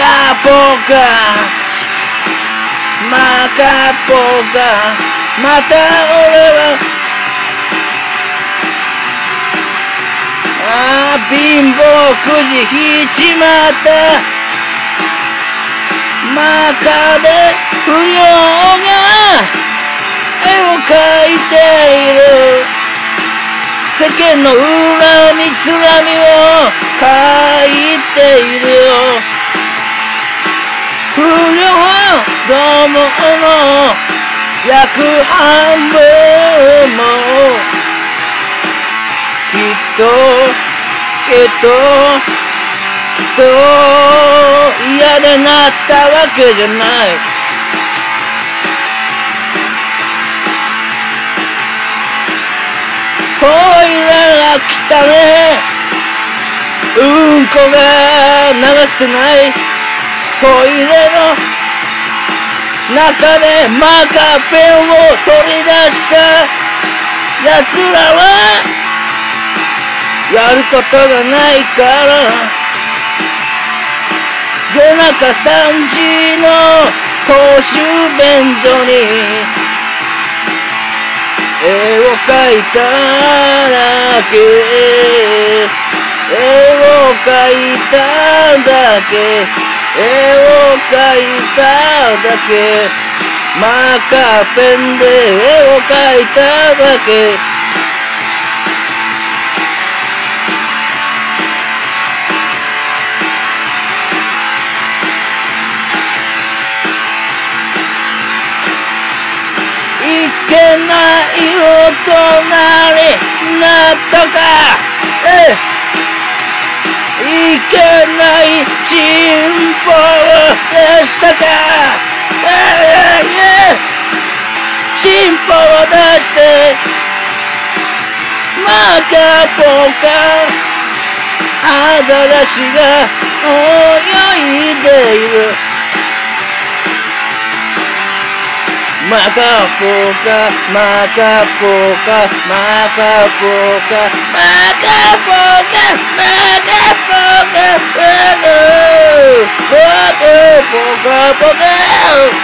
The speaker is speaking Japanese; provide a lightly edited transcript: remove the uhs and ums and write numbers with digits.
カポカマカポカまた俺は貧乏くじ引いちまったマカで不良が絵を描いている世間の恨みつらみを書いているよ不良どもの約半分もきっと嫌でなったわけじゃないトイレが汚ねうんこが流してないトイレの中でマカペンを取り出したやつらはやることがないから夜中3時の公衆便所に絵を描いただけ絵を描いただけ絵を描いただけマカペンで絵を描いただけいけない大人になったかいけないチンポでしたかチンポを出してマカポカアザラシが泳いでいるマカポカマカポカマカポカマカポカマカポカポカポカポカ